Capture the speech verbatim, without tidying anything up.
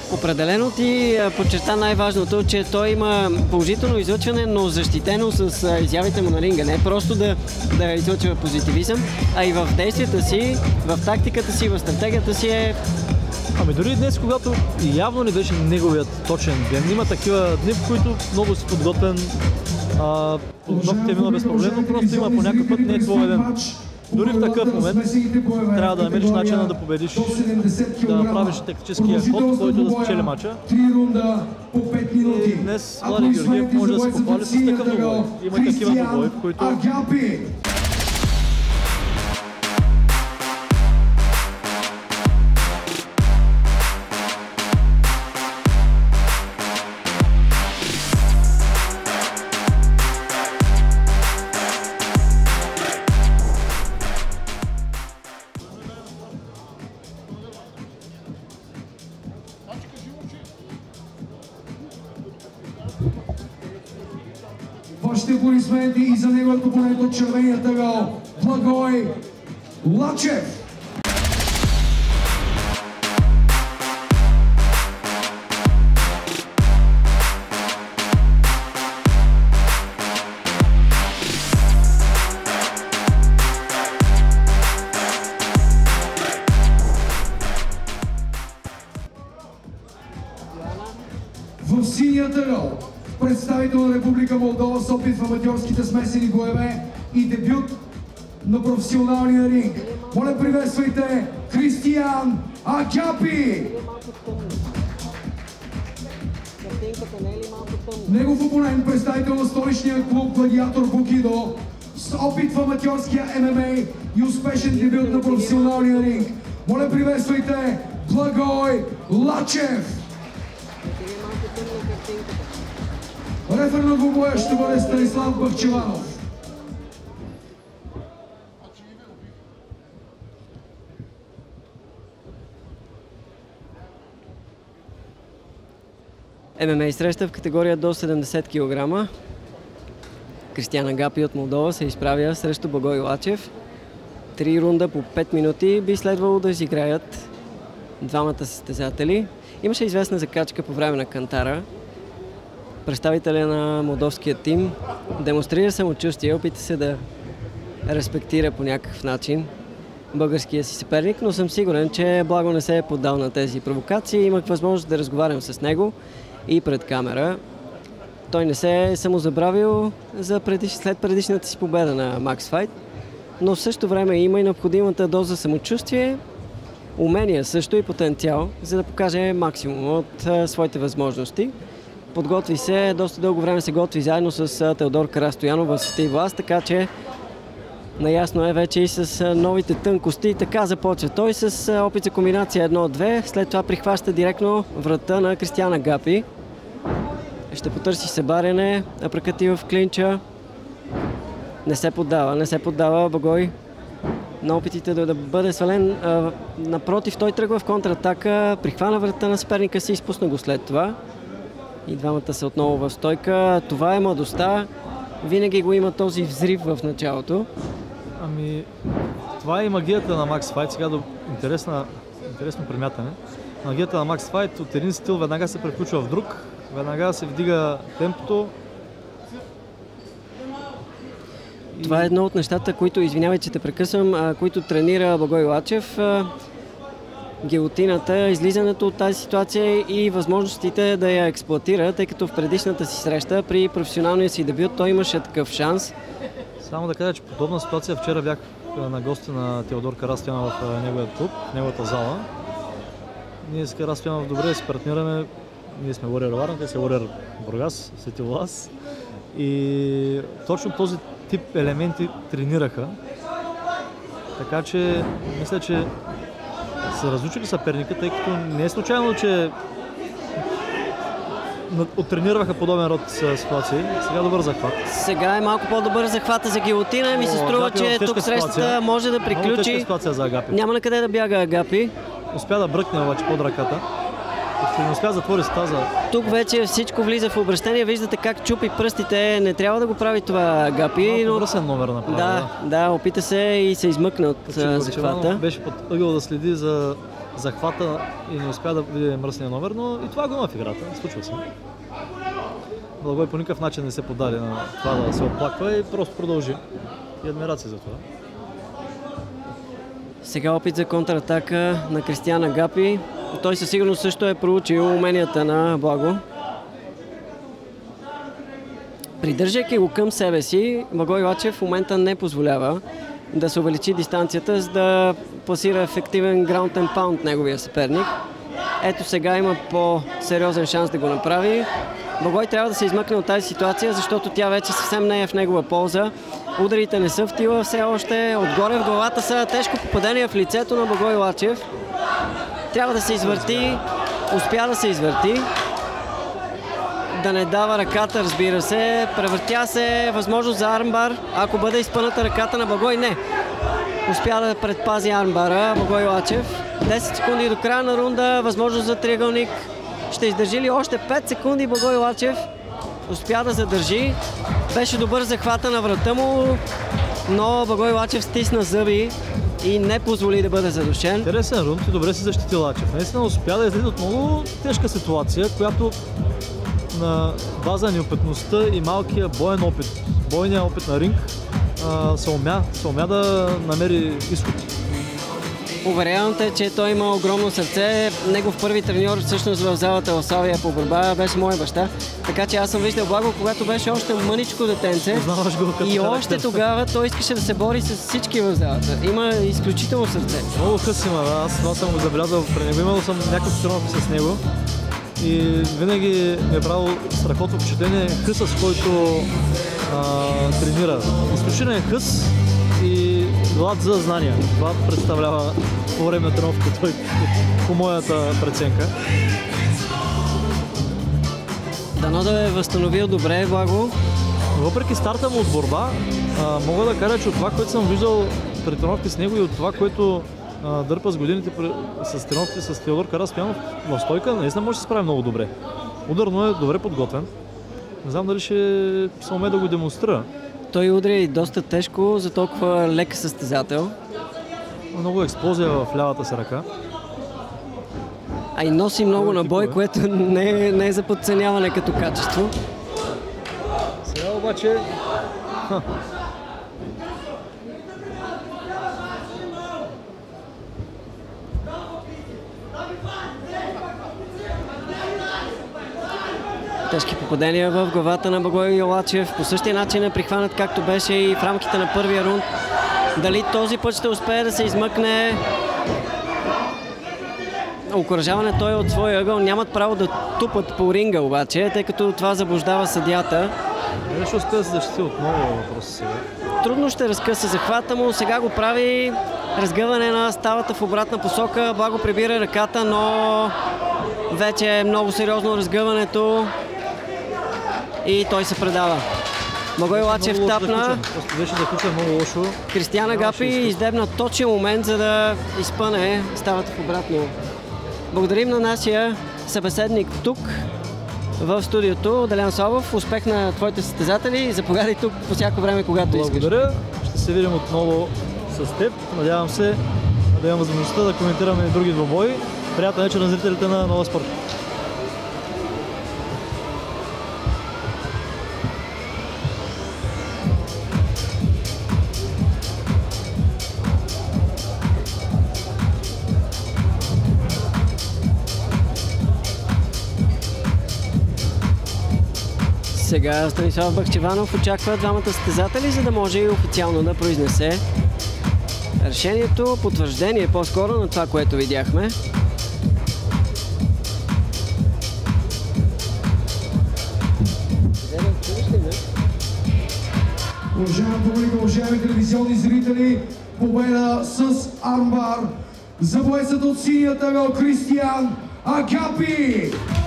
Определено ти подчерта най-важното, че той има положително излъчване, но защитено с изявите му на ринга. Не просто да, да излъчва позитивизъм, а и в действията си, в тактиката си, в стратегията си е... Ами дори днес, когато явно не беше неговият точен ден, има такива дни, в които много си подготвен, подготовката е мина безпроблемно, просто има по някакъв път не е твой ден. Дори в такъв момент трябва да намериш начина да победиш, да направиш тактическия ход, който да спечели мача. И днес Влади Георгиев може да се похвали с такъв добой. Има и такива добои, в които... Вашите аплодисменти и за неговият опонент от червения ъгъл Благой Лачев. В синият ъгъл представител на Република Молдова с опит в аматьорските смесени боеве и дебют на професионалния ринг. Моля, приветствайте Кристиян Агапи! Негов опонент, представител на столичния клуб Гладиатор Букидо с опит в аматьорския Ем Ем А и успешен дебют на професионалния ринг. Моля, приветствайте Благой Лачев! Рефер на двубоя ще бъде Станислав Бахчеванов. Ем Ем А среща в категория до седемдесет килограма. Кристиян Агапи от Молдова се изправя срещу Благой Лачев. Три рунда по пет минути би следвало да изиграят двамата състезатели. Имаше известна закачка по време на кантара. Представителя на молдовския тим демонстрира самочувствие, опита се да респектира по някакъв начин българския си съперник, но съм сигурен, че Благо не се е поддал на тези провокации. Имах възможност да разговарям с него и пред камера. Той не се е самозабравил за предиш... след предишната си победа на Макс Файт, но в същото време има и необходимата доза самочувствие, умения също и потенциал, за да покаже максимум от а, своите възможности. Подготви се, доста дълго време се готви заедно с Теодор Карастоянов в Света и власт, така че наясно е вече и с новите тънкости. Така започва той с опит за комбинация едно-две, след това прихваща директно врата на Кристиян Агапи. Ще потърси събаряне, апракати в клинча. Не се поддава, не се поддава Благой на опитите да, да бъде свален. А, напротив, той тръгва в контратака, прихвана врата на съперника си и изпусна го след това. И двамата са отново в стойка. Това е младостта. Винаги го има този взрив в началото. Ами, това е и магията на Макс Файт. Сега до интересна, интересно примятане. Магията на Макс Файт от един стил веднага се преключва в друг. Веднага се вдига темпото. Това е едно от нещата, които, извинявай, че те прекъсвам, които тренира Благой Лачев. Гилотината, излизането от тази ситуация и възможностите да я експлоатира, тъй като в предишната си среща при професионалния си дебют той имаше такъв шанс. Само да кажа, че подобна ситуация вчера бях на гости на Теодор Карастоянов в неговия клуб, в неговата зала. Ние с Карастоянов добре си партнираме, ние сме Warrior Варна, те са Warrior Бургас, Свети Влас. И точно този тип елементи тренираха. Така че мисля, че са разучили съперника, тъй като не е случайно, че оттренираха подобен род ситуации. Сега добър захват. Сега е малко по-добър захвата за гилотина. Ми се струва, че тук срещата може да приключи. Много тежка ситуация за Агапи. Няма на къде да бяга Агапи. Успя да бръкне обаче под ръката. Не успя да затвори стаза. Тук вече всичко влиза в обращение. Виждате как чупи пръстите. Не трябва да го прави това Агапи. Малко връсен номер направи. Да, да, опита се и се измъкна от захвата. Беше под ъгъл да следи за захвата и не успя да види мръсния номер, но и това го има в играта, случва се. Благой по никакъв начин не се подаде на това да се оплаква и просто продължи. И адмирация за това. Сега опит за контратака на Кристиян Агапи. Той със сигурност също е проучил уменията на Благо. Придържайки го към себе си, Благой Лачев в момента не позволява да се увеличи дистанцията, за да пласира ефективен ground and pound неговия съперник. Ето сега има по-сериозен шанс да го направи. Благой трябва да се измъкне от тази ситуация, защото тя вече съвсем не е в негова полза. Ударите не са в тила все още. Отгоре в главата са тежко попадение в лицето на Благой Лачев. Трябва да се извърти. Успя да се извърти. Да не дава ръката, разбира се. Превъртя се, възможност за армбар. Ако бъде изпъната ръката на Благой, не. Успя да предпази армбара Благой Лачев. десет секунди до края на рунда, възможност за триъгълник. Ще издържи ли още пет секунди Благой Лачев? Успя да задържи. Беше добър захвата на врата му, но Благой Лачев стисна зъби и не позволи да бъде задушен. Интересен рунд и добре се защити Лачев. Наистина успя да излезе от много тежка ситуация, която на база неопитността и малкия боен опит, бойния опит на ринг, се умя, се умя да намери изход. Уверявам те, че той има огромно сърце. Негов първи треньор всъщност в залата в Славия по борба беше мой баща. Така че аз съм виждал Благо, когато беше още мъничко детенце. Познаваш го като и характер. Още тогава той искаше да се бори с всички в залата. Има изключително сърце. Много хъс има, да. Аз това съм го забелязал при него. Имал съм някакви тренировки с него. И винаги ми е правил страхотно впечатление хъса, с който а, тренира. Изключителен хъс и глад за знания. Това представлява по време на тренировка той, по моята преценка. Дано да е възстановил добре Благо. Въпреки старта му от борба, а, мога да кажа, че от това, което съм виждал при тренировки с него и от това, което а, дърпа с годините при, с тренировки с Теодор Караспянов, в стойка наистина може да се справи много добре. Ударно е добре подготвен. Не знам дали ще се умее да го демонстрира. Той удри доста тежко за толкова лек състезател. Много експлозия в лявата си ръка. А и носи много набой, което не е, не е за подценяване като качество. Сега обаче... Ха. Тежки попадения в главата на Благой Лачев. По същия начин е прихванат, както беше и в рамките на първия рунд. Дали този път ще успее да се измъкне? Окуражаване той от своя ъгъл. Нямат право да тупат по ринга обаче, тъй като това заблуждава съдията. Не ще успее да се защити отново въпроса сега. Трудно ще разкъса захвата му. Сега го прави разгъване на ставата в обратна посока. Благо прибира ръката, но вече е много сериозно разгъването. И той се предава. Благой Лачев тапна. Просто беше заключен много лошо. Кристиян Агапи издебна точен момент, за да изпъне ставата в обратно. Благодарим на нашия събеседник тук в студиото, Делян Славов. Успех на твоите състезатели и заповядай тук по всяко време, когато искаш. Благодаря. Ще се видим отново с теб. Надявам се да имам възможността да коментираме и други двобои. Приятен вечер на зрителите на Нова Спорт. Сега Станислав Бахчеванов очаква двамата състезатели, за да може и официално да произнесе решението, потвърждение по-скоро на това, което видяхме. Уважаема публика, уважаеми телевизионни зрители, победа с армбар за боецът от синята ъгъл Кристиян Агапи!